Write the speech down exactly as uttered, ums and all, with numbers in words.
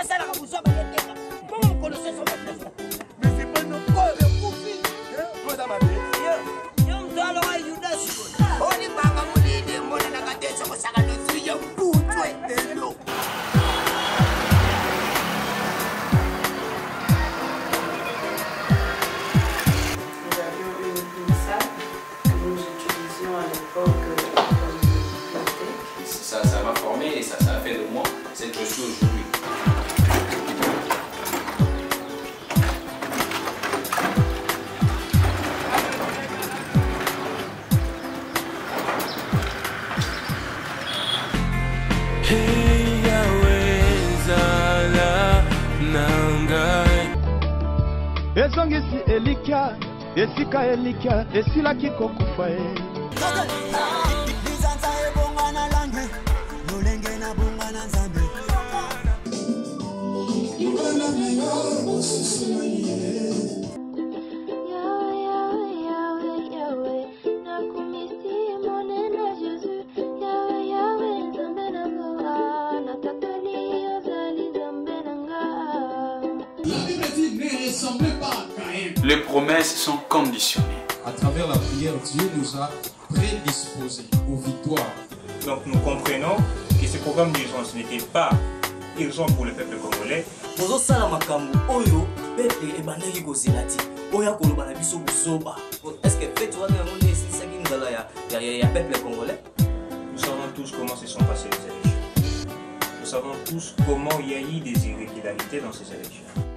ça la vous soit baguette. Comment vous connaissez son président? Mais c'est pas nos corps de profil. Madame Abé. Yom Dalo Ayudashi. Oli Banga Moulide, Mona Nagadeso, Sagano, Yam Poutou et l'eau. Ça, ça m'a formé et ça, ça a fait de moi ce que je suis aujourd'hui. Ezongisi elika, esika elika, esila kikokufa e. Les promesses sont conditionnées. À travers la prière, Dieu nous a prédisposés aux victoires. Donc nous comprenons que ce programme d'urgence n'était pas urgent pour le peuple congolais. Est-ce que fait toi peuple congolais? Nous savons tous comment se sont passées les élections. Nous savons tous comment il y a eu des irrégularités dans ces élections.